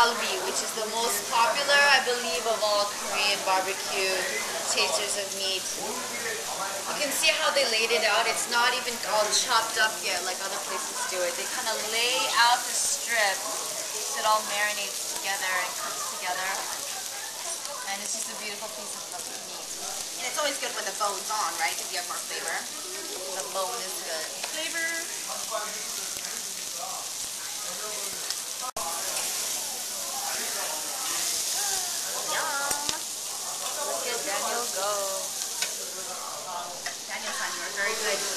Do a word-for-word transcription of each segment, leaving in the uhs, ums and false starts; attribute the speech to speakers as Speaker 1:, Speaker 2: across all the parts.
Speaker 1: kalbi, which is the most popular, I believe, of all Korean barbecue tasters of meat. You can see how they laid it out. It's not even all chopped up yet like other places do it. They kind of lay out the strip so it all marinates together and cooks together. And it's just a beautiful piece of meat.
Speaker 2: And it's always good when the bone's on, right? Because you have more flavor.
Speaker 1: The bone is good.
Speaker 2: Flavor. Yum.
Speaker 1: Look at Daniel go.
Speaker 2: Daniel-san, you are very good.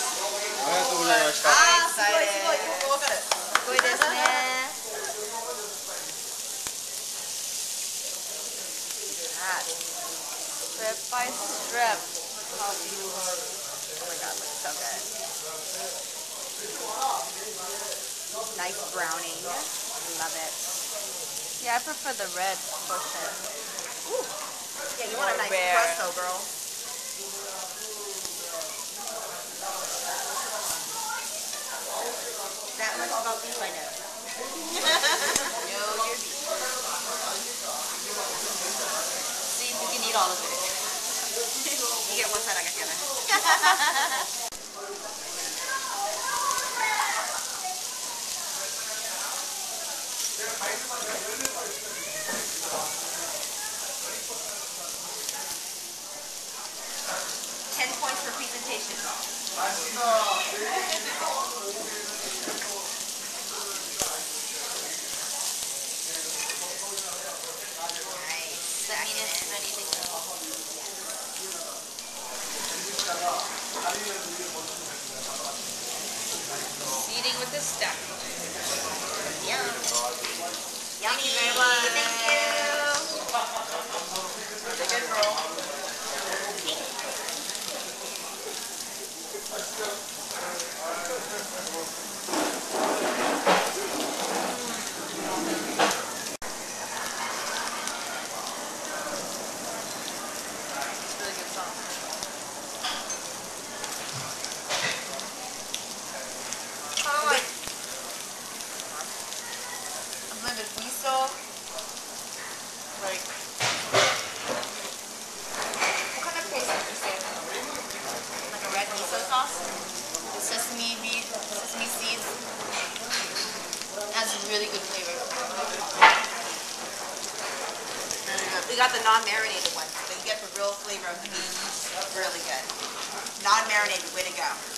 Speaker 1: Ah, excited.
Speaker 2: すごいすごい。よくわかる。
Speaker 1: すごいですね。Strip by strip. Oh my god, looks so good.
Speaker 2: Nice browning. Love it.
Speaker 1: Yeah, I prefer the red portion.
Speaker 2: Ooh. Yeah, you want a nice
Speaker 1: Rare.
Speaker 2: crust though, girl. That much about beef I know. No, you're beef.
Speaker 1: See, you can eat all of it.
Speaker 2: You get one side, I get the other. Ten points for presentation.
Speaker 1: Nice. That means it's ready to go. Eating with the stack.
Speaker 2: Yum. Yummy.
Speaker 1: Thank you very much.
Speaker 2: Thank you. Take it, girl.
Speaker 1: Really good sauce.
Speaker 2: Hi.
Speaker 1: A blend of miso. Like,
Speaker 2: What kind of paste did you say? Like a red miso sauce?
Speaker 1: sesame bean, sesame seeds. Has really good flavor.
Speaker 2: We got the non-marinated one, so you get the real flavor of the beef. Really good. Non-marinated, way to go.